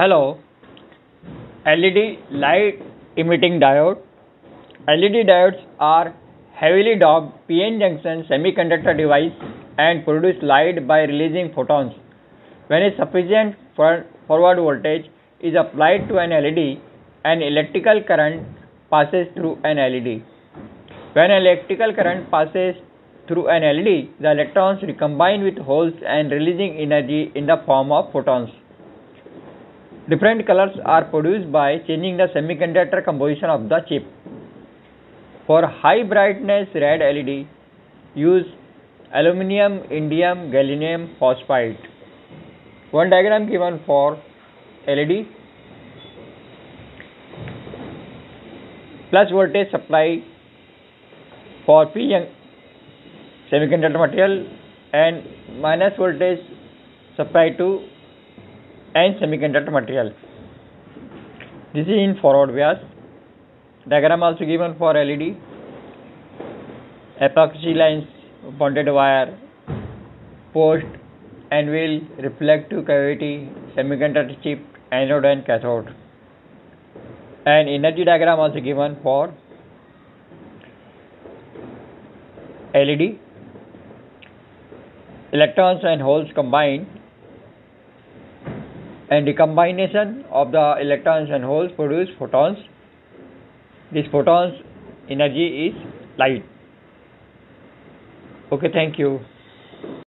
Hello, LED light emitting diode. LED diodes are heavily doped PN junction semiconductor device and produce light by releasing photons. When a sufficient forward voltage is applied to an LED, an electrical current passes through an LED. When electrical current passes through an LED, the electrons recombine with holes and releasing energy in the form of photons. Different colors are produced by changing the semiconductor composition of the chip. For high brightness red LED, use aluminum, indium, gallium phosphide. One diagram given for LED. Plus voltage supply for P semiconductor material and minus voltage supply to N semiconductor material. This is in forward bias. Diagram also given for LED. Epoxy lines, bonded wire, post, anvil, reflective cavity, semiconductor chip, anode and cathode. And energy diagram also given for LED. Electrons and holes combine, and the combination of the electrons and holes produce photons. This photons energy is light. Okay, thank you.